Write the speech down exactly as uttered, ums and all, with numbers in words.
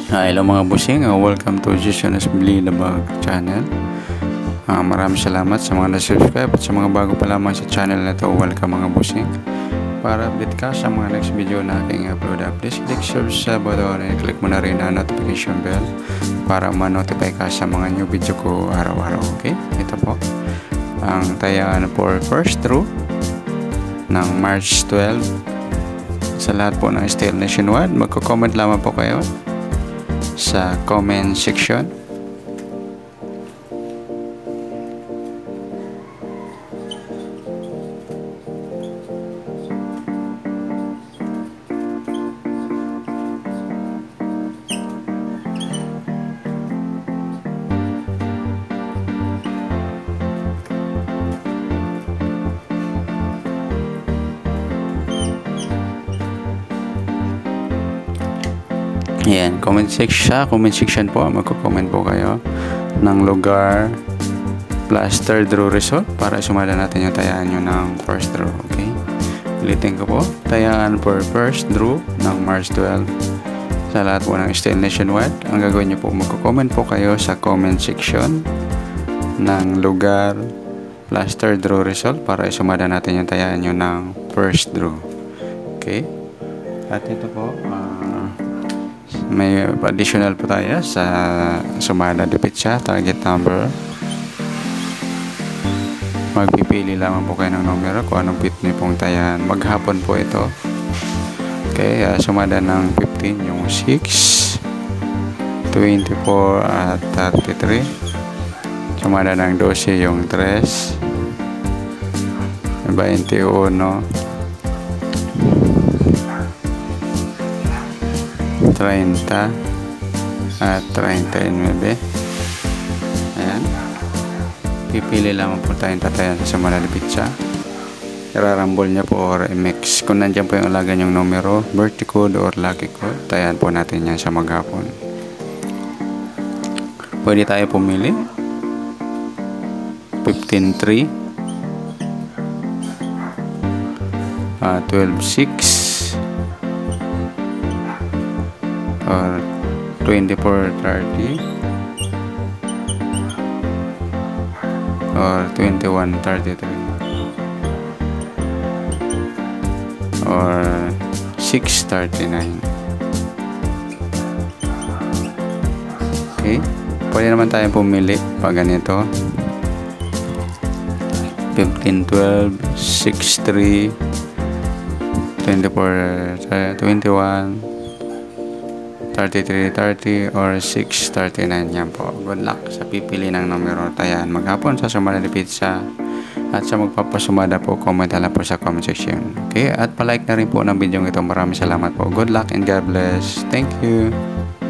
Uh, hello mga busing, uh, welcome to Jason S. Blilabag channel. Uh, maraming salamat sa mga na-subscribe at sa mga bago pa lamang sa channel na to. Welcome mga busing. Para update ka sa mga next video na aking upload, please click subscribe button and click mo na rin ang notification bell para ma-notify ka sa mga new video ko araw-araw. Okay? Ito po ang tayangan for first through ng March twelfth sa lahat po ng Steel Nationwide. Magko-comment lamang po kayo sa comment section. Yan, comment section, sa comment section po, magko-comment po kayo ng lugar plus third row result para sumada natin yung tayaan nyo ng first row. Okay, ulitin ko po, tayaan for first row ng March twelfth sa lahat po ng Steel Nationwide. Ang gagawin nyo po, magko-comment po kayo sa comment section ng lugar plus third row result para sumada natin yung tayaan nyo ng first row. Okay, at ito po, uh, may additional po tayo sa sumada de petsa, target number. Magpipili lamang po kayo ng numero kung anong pit niyo pong tayan. Maghapon po ito. Okay, uh, sumada ng fifteen yung six, twenty-four at thirty-three. Sumada ng twelve yung three, twenty-one, thirty at thirty-nine. Ayan, pipili lamang po tayong tatayan sa sumada de petsa. Irarambol niya po or mix. Kung nandiyan po yung alagan yung numero, birthday code or lucky code, tayan po natin yan sa maghapon. Pwede tayo pumili fifteen three, uh, twelve six, or twenty-four thirty, or twenty-one thirty-three, or six thirty-nine. Okay, pwede naman tayong pumili pag ganito fifteen twelve, six three, twenty-four twenty-one, thirty-three thirty, or six thirty-nine. Yan po. Good luck sa pipili ng numero tayan maghapon sa sumada de petsa. At sa magpapasumada po, comment lang po sa comment section. Okay, at palike na rin po ng video ito. Maraming salamat po. Good luck and God bless. Thank you.